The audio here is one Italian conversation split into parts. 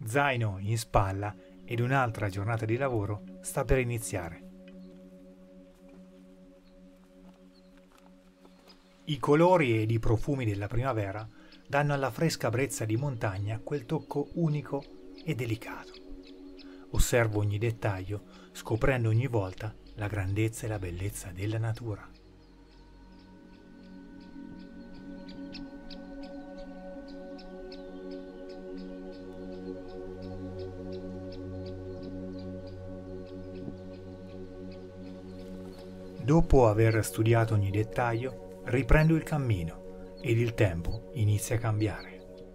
Zaino in spalla ed un'altra giornata di lavoro sta per iniziare. I colori ed i profumi della primavera danno alla fresca brezza di montagna quel tocco unico e delicato. Osservo ogni dettaglio, scoprendo ogni volta la grandezza e la bellezza della natura. Dopo aver studiato ogni dettaglio, riprendo il cammino ed il tempo inizia a cambiare.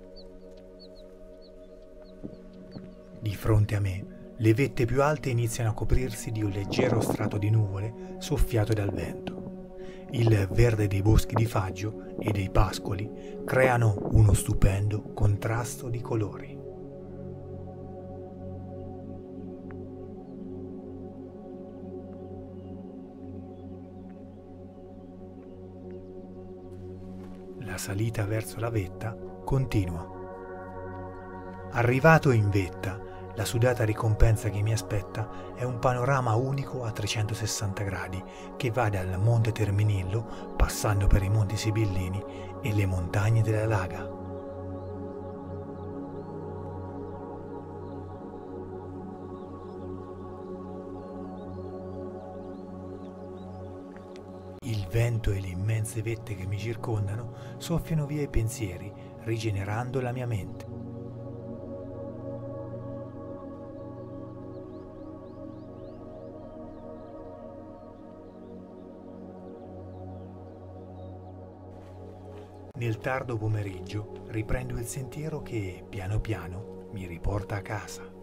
Di fronte a me, le vette più alte iniziano a coprirsi di un leggero strato di nuvole soffiato dal vento. Il verde dei boschi di faggio e dei pascoli creano uno stupendo contrasto di colori. La salita verso la vetta continua. Arrivato in vetta, la sudata ricompensa che mi aspetta è un panorama unico a 360 gradi che va dal Monte Terminillo, passando per i Monti Sibillini e le montagne della Laga. Il vento e le immense vette che mi circondano soffiano via i pensieri, rigenerando la mia mente. Nel tardo pomeriggio riprendo il sentiero che, piano piano, mi riporta a casa.